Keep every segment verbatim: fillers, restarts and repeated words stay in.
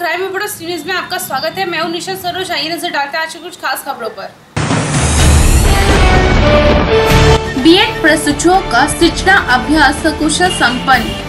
Crime reporters news में आपका स्वागत है। मैं हूं निशा सरोज। आइए नजर डालते हैं आज की कुछ खास खबरों पर। बीएड प्रशिक्षुओं का शिक्षण अभ्यास सकुशल संपन्न।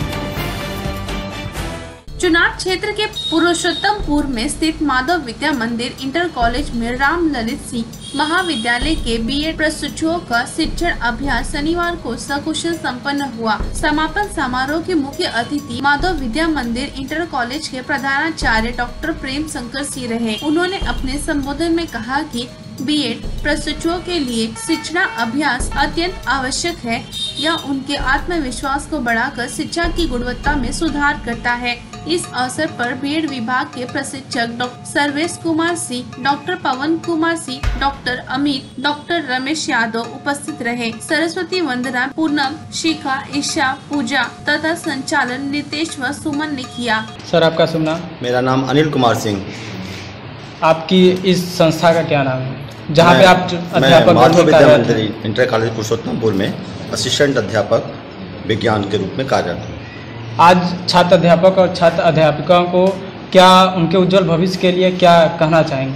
चुनाव क्षेत्र के पुरुषोत्तमपुर में स्थित माधव विद्या मंदिर इंटर कॉलेज में राम ललित सिंह महाविद्यालय के बीएड प्रशिक्षुओं का शिक्षण अभ्यास शनिवार को सकुशल संपन्न हुआ। समापन समारोह के मुख्य अतिथि माधव विद्या मंदिर इंटर कॉलेज के प्रधानाचार्य डॉक्टर प्रेम शंकर सिंह रहे। उन्होंने अपने संबोधन में कहा कि बीएड प्रशिक्षुओं के लिए शिक्षण अभ्यास अत्यंत आवश्यक है। यह उनके आत्मविश्वास को बढ़ाकर शिक्षा की गुणवत्ता में सुधार करता है। इस अवसर पर बीएड विभाग के प्रशिक्षक doctor Sarvesh Kumar Singh, doctor Pawan Kumar Singh, doctor Amit, doctor Ramesh Yadav उपस्थित रहे। सरस्वती वंदना पूनम, शिखा, ईशा, पूजा तथा संचालन नितेश व सुमन ने किया। सर, आपका शुभ नाम? मेरा नाम अनिल कुमार सिंह। आपकी इस संस्था का क्या नाम है जहाँ पे आप अध्यापक? माधव विद्या मंदिर इंटर कॉलेज पुरुषोत्तमपुर में असिस्टेंट अध्यापक विज्ञान के रूप में कार्यरत हूँ। आज छात्र अध्यापक और छात्र अध्यापिकाओं को क्या उनके उज्जवल भविष्य के लिए क्या कहना चाहेंगे?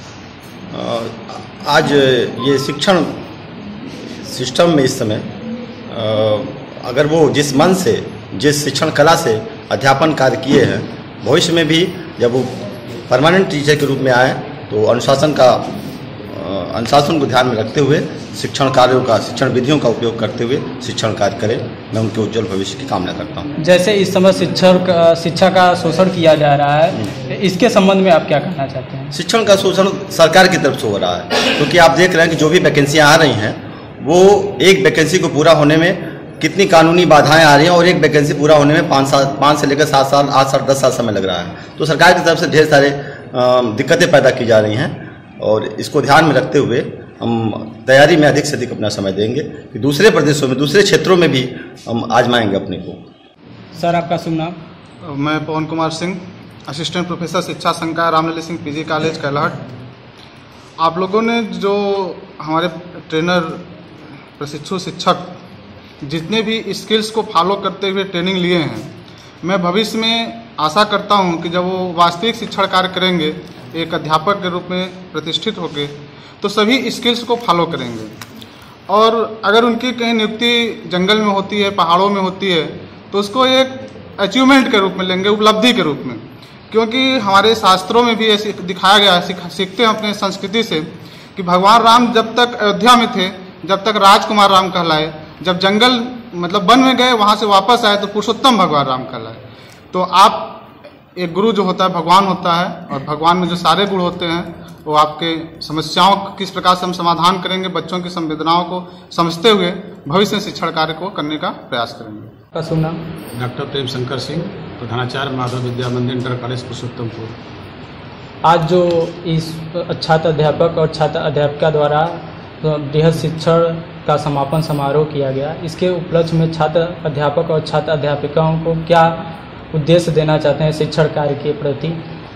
आज ये शिक्षण सिस्टम में इस समय अगर वो जिस मन से, जिस शिक्षण कला से अध्यापन कार्य किए हैं, भविष्य में भी जब वो परमानेंट टीचर के रूप में आए तो अनुशासन का अनुशासन को ध्यान में रखते हुए शिक्षण कार्यों का, शिक्षण विधियों का उपयोग करते हुए शिक्षण कार्य करें। मैं उनके उज्जवल भविष्य की कामना करता हूं। जैसे इस समय शिक्षक शिक्षा का शोषण किया जा रहा है, इसके संबंध में आप क्या कहना चाहते हैं? शिक्षण का शोषण सरकार की तरफ से हो रहा है, क्योंकि आप देख रहे हैं कि जो भी वैकेंसियाँ आ रही हैं वो एक वैकेंसी को पूरा होने में कितनी कानूनी बाधाएं आ रही हैं और एक वैकेंसी पूरा होने में पाँच साल पाँच से लेकर सात साल आठ साल दस साल समय लग रहा है। तो सरकार की तरफ से ढेर सारे दिक्कतें पैदा की जा रही हैं और इसको ध्यान में रखते हुए हम तैयारी में अधिक से अधिक अपना समय देंगे कि दूसरे प्रदेशों में, दूसरे क्षेत्रों में भी हम आजमाएंगे अपने को। सर, आपका शुभ नाम? मैं पवन कुमार सिंह, असिस्टेंट प्रोफेसर शिक्षा संकाय राम ललित सिंह पीजी कॉलेज कैलाहट। आप लोगों ने जो हमारे ट्रेनर, प्रशिक्षु शिक्षक जितने भी स्किल्स को फॉलो करते हुए ट्रेनिंग लिए हैं, मैं भविष्य में आशा करता हूं कि जब वो वास्तविक शिक्षण कार्य करेंगे एक अध्यापक के रूप में प्रतिष्ठित होकर, तो सभी स्किल्स को फॉलो करेंगे। और अगर उनकी कहीं नियुक्ति जंगल में होती है, पहाड़ों में होती है, तो उसको एक अचीवमेंट के रूप में लेंगे, उपलब्धि के रूप में। क्योंकि हमारे शास्त्रों में भी ऐसे दिखाया गया है, सीखते हैं अपने संस्कृति से, कि भगवान राम जब तक अयोध्या में थे, जब तक राजकुमार राम कहलाए, जब जंगल मतलब वन में गए, वहाँ से वापस आए तो पुरुषोत्तम भगवान राम कहलाए। तो आप, एक गुरु जो होता है भगवान होता है, और भगवान में जो सारे गुण होते हैं वो आपके समस्याओं को किस प्रकार से हम समाधान करेंगे, बच्चों की संवेदनाओं को समझते हुए भविष्य में शिक्षण कार्य को करने का प्रयास करेंगे। आपका शुभ नाम? डॉक्टर प्रेम शंकर सिंह, प्रधानाचार्य माधव विद्या मंदिर इंटर कॉलेज पुरुषोत्तमपुर। आज जो इस छात्र अध्यापक और छात्र अध्यापिका द्वारा बृहद शिक्षण का समापन समारोह किया गया, इसके उपलक्ष्य में छात्र अध्यापक और छात्र अध्यापिकाओं को क्या उद्देश्य देना चाहते हैं शिक्षण कार्य के प्रति?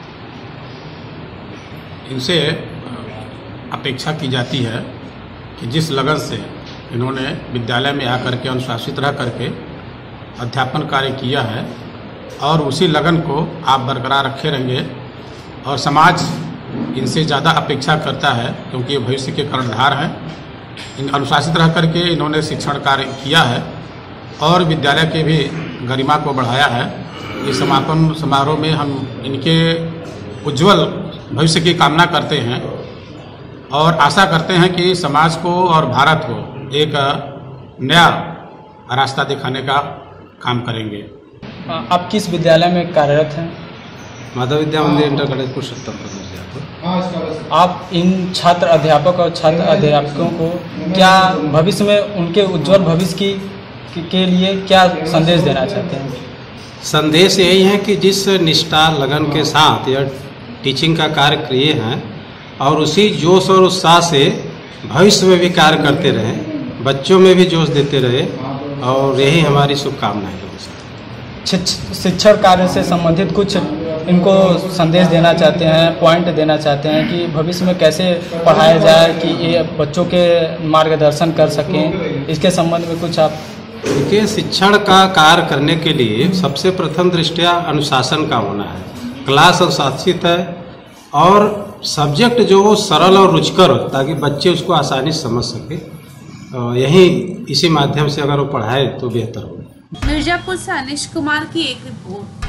इनसे अपेक्षा की जाती है कि जिस लगन से इन्होंने विद्यालय में आकर के अनुशासित रह करके अध्यापन कार्य किया है, और उसी लगन को आप बरकरार रखे रहेंगे, और समाज इनसे ज़्यादा अपेक्षा करता है क्योंकि ये भविष्य के कर्णधार हैं। इन अनुशासित रह करके इन्होंने शिक्षण कार्य किया है और विद्यालय के भी गरिमा को बढ़ाया है। इस समापन समारोह में हम इनके उज्जवल भविष्य की कामना करते हैं और आशा करते हैं कि समाज को और भारत को एक नया रास्ता दिखाने का काम करेंगे। आप किस विद्यालय में कार्यरत हैं? माधव विद्या मंदिर इंटर कॉलेज पुरुषोत्तमपुर। आप इन छात्र अध्यापक और छात्र अध्यापकों को क्या भविष्य में उनके उज्जवल भविष्य की के लिए क्या संदेश देना चाहते हैं? संदेश यही है कि जिस निष्ठा लगन के साथ यह टीचिंग का कार्य किए हैं और उसी जोश और उत्साह से भविष्य में भी कार्य करते रहें, बच्चों में भी जोश देते रहे, और यही हमारी शुभकामनाएं हैं। शिक्षण कार्य से संबंधित कुछ इनको संदेश देना चाहते हैं, पॉइंट देना चाहते हैं कि भविष्य में कैसे पढ़ाया जाए कि ये बच्चों के मार्गदर्शन कर सकें, इसके संबंध में कुछ आप? देखिए, शिक्षण का कार्य करने के लिए सबसे प्रथम दृष्टया अनुशासन का होना है। क्लास अनुशासित है और सब्जेक्ट जो वो सरल और रुचिकर हो ताकि बच्चे उसको आसानी से समझ सके। यही इसी माध्यम से अगर वो पढ़ाए तो बेहतर होगा। मिर्जापुर से अनिश कुमार की एक रिपोर्ट।